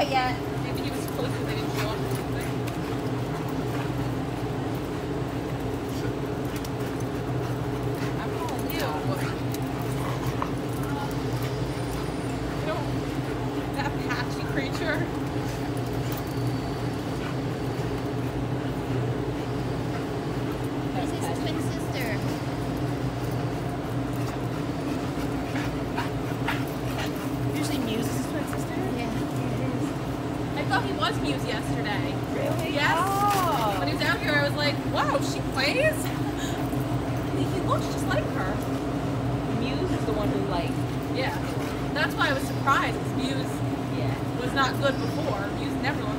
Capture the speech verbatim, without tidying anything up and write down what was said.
quite yet. Maybe he was close and they didn't show up or something. I'm calling you. You know, that patchy creature. This is his twin sister. Usually Muse is his twin sister. Yeah. I thought he was Muse yesterday. Really? Yes. Oh. When he was out here, I was like, wow, she plays? He he looks just like her. Muse is the one who like. Yeah. That's why I was surprised, because Muse Yeah. was not good before. Muse never